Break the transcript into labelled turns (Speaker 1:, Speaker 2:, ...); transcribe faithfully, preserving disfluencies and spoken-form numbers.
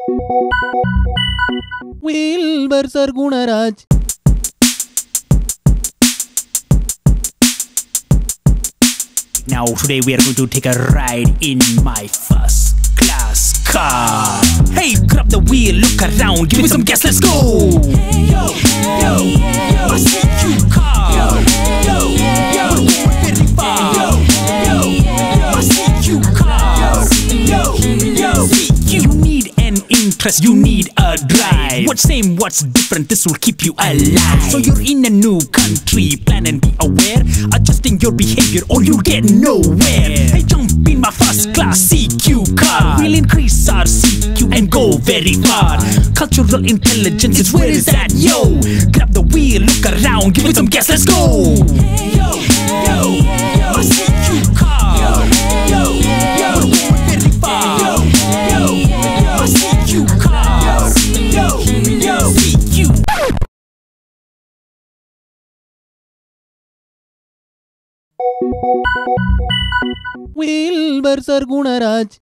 Speaker 1: Wilbur Sargunaraj.
Speaker 2: Now today we are going to take a ride in my first class car. Hey, grab the wheel, look around, give me some gas, let's go. Hey, yo, yo, yo, my C Q car. Yo, yo, yo, we're going very far. Yo, yo, yo, my C Q car. Yo, yo, C Q. You need an interest, you need a drive. What's same, what's different, this will keep you alive. So you're in a new country, plan and be aware. Adjusting your behavior or you'll get nowhere. Hey, jump in my first class C Q car. We'll increase our C Q and go very far. Cultural intelligence is where is that, yo? Grab the wheel, look around, give it some gas, let's go. Hey, yo, yo, yo, my C Q car. Yo, yo, yo, we're going very far. Yo, yo, yo, my C Q car. Yo, yo, C Q.
Speaker 1: Wilbur Sargunaraj.